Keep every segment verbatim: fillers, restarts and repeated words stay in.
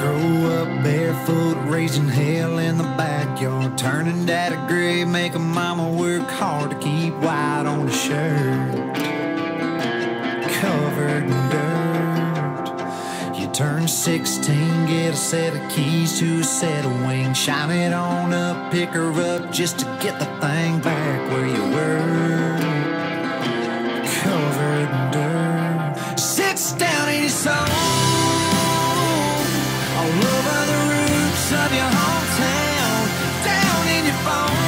Grow up barefoot, raising hell in the backyard, turning daddy gray, making mama work hard to keep white on the shirt, covered in dirt. You turn sixteen, get a set of keys to a set of wings, shine it on up, pick her up just to get the thing back where you were, covered in dirt. Sits down in your soul, all over the roots of your hometown, down in your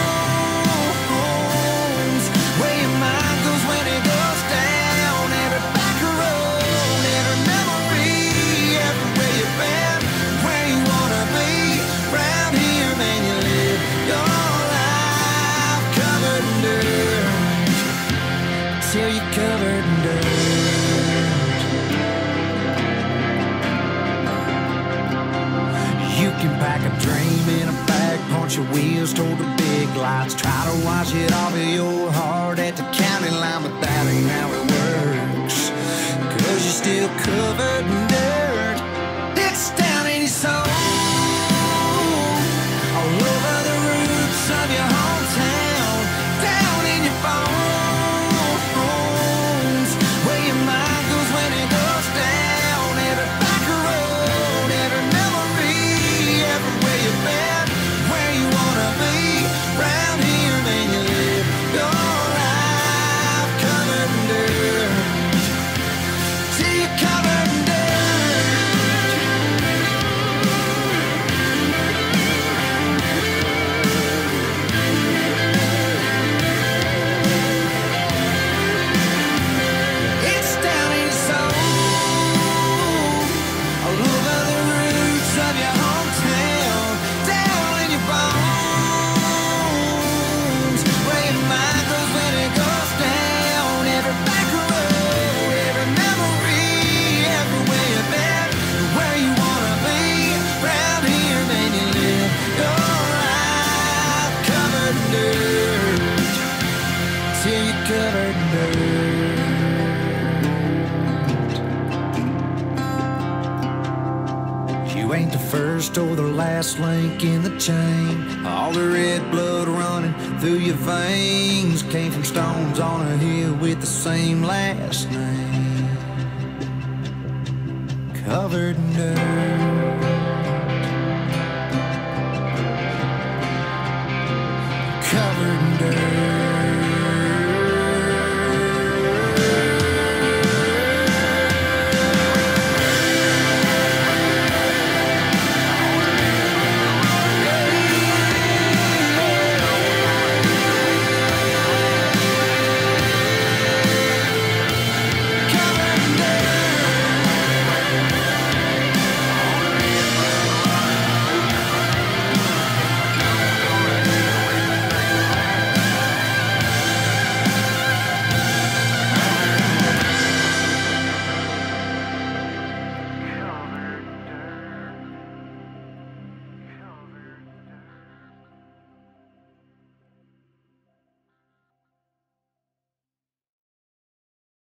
bones, where your mind goes when it goes down. Every back road, every memory, everywhere you've been, where you wanna be. Round here, man, you live your life covered in dirt, till you're covered in dirt. You can pack a dream in a bag, punch your wheels toward the big lights, try to wash it off of your heart at the county line, but that ain't how it works, 'cause you're still covered in dirt. It's down in your soul, all over the roots of your hometown, down in your bones, where your mind goes when it goes down. Every back road, every memory, everywhere you've been, where you wanna be. Round here, man, you live your life covered in dirt, till you're covered in dirt. It's down in your soul, all over the roots of your hometown, down in your bones, where your mind goes when it goes down. Every back road, every memory, everywhere you've been, where you wanna be. Round here, man, you live your life covered in dirt, till you're covered in dirt. You ain't the first or the last link in the chain. All the red blood running through your veins came from stones on a hill with the same last name, covered in dirt.